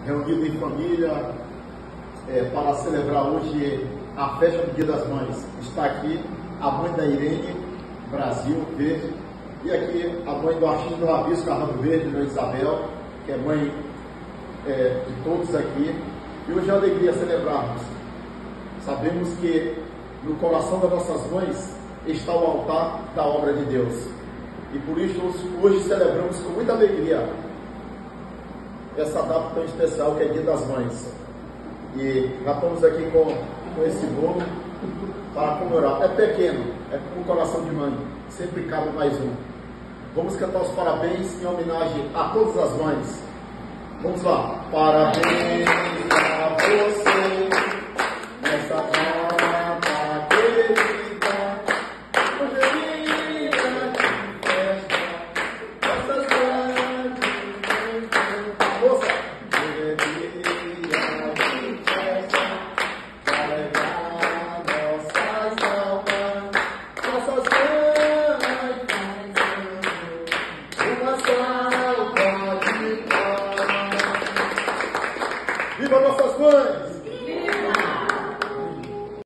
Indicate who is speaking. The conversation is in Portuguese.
Speaker 1: reunido em família para celebrar hoje a festa do Dia das Mães. Está aqui a mãe da Irene, Brasil Verde, e aqui a mãe do Artinho do Rabisco, Carrado Verde, Dona Isabel, que é mãe de todos aqui. E hoje é uma alegria celebrarmos. Sabemos que no coração das nossas mães está o altar da obra de Deus. E por isso hoje celebramos com muita alegria essa data tão especial que é Dia das Mães. E já estamos aqui com esse bolo para comemorar. É pequeno, é com o coração de mãe, sempre cabe mais um. Vamos cantar os parabéns em homenagem a todas as mães. Vamos lá. Parabéns a você nessa data querida, angelina de festa, nossas mães, força, alegria de festa, para levar nossas almas, nossas mães, uma salva de palmas. Viva nossas mães!